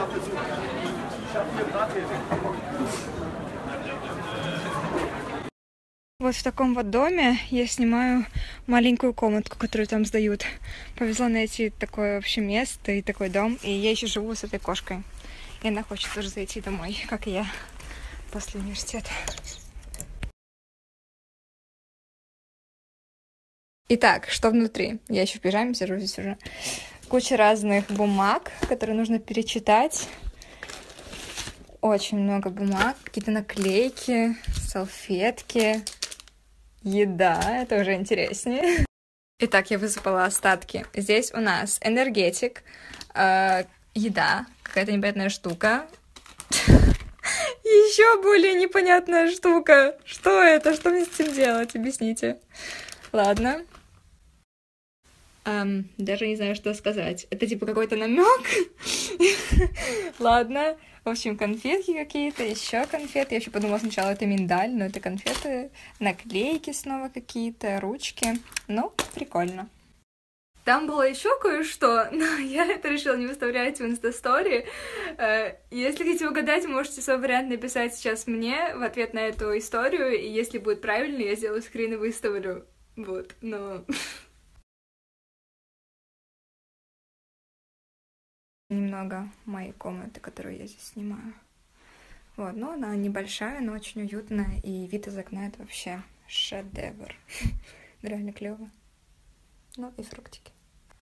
Вот в таком вот доме я снимаю маленькую комнатку, которую там сдают. Повезло найти такое вообще место и такой дом. И я еще живу с этой кошкой. И она хочет тоже зайти домой, как и я, после университета. Итак, что внутри? Я еще в пижаме сижу здесь уже. Куча разных бумаг, которые нужно перечитать. Очень много бумаг, какие-то наклейки, салфетки. Еда, это уже интереснее. Итак, я высыпала остатки. Здесь у нас энергетик, еда, какая-то непонятная штука. Еще более непонятная штука. Что это? Что мне с этим делать? Объясните. Ладно. Даже не знаю, что сказать. Это типа какой-то намек. Ладно. В общем, конфетки какие-то, еще конфеты. Я еще подумала сначала, это миндаль, но это конфеты. Наклейки снова какие-то, ручки. Ну, прикольно. Там было еще кое-что, но я это решила не выставлять в инстастори. Если хотите угадать, можете свой вариант написать сейчас мне в ответ на эту историю, и если будет правильно, я сделаю скрин и выставлю. Вот, но... Немного моей комнаты, которую я здесь снимаю. Вот, но она небольшая, но очень уютная, и вид из окна — это вообще шедевр. Реально клево. Ну и фруктики.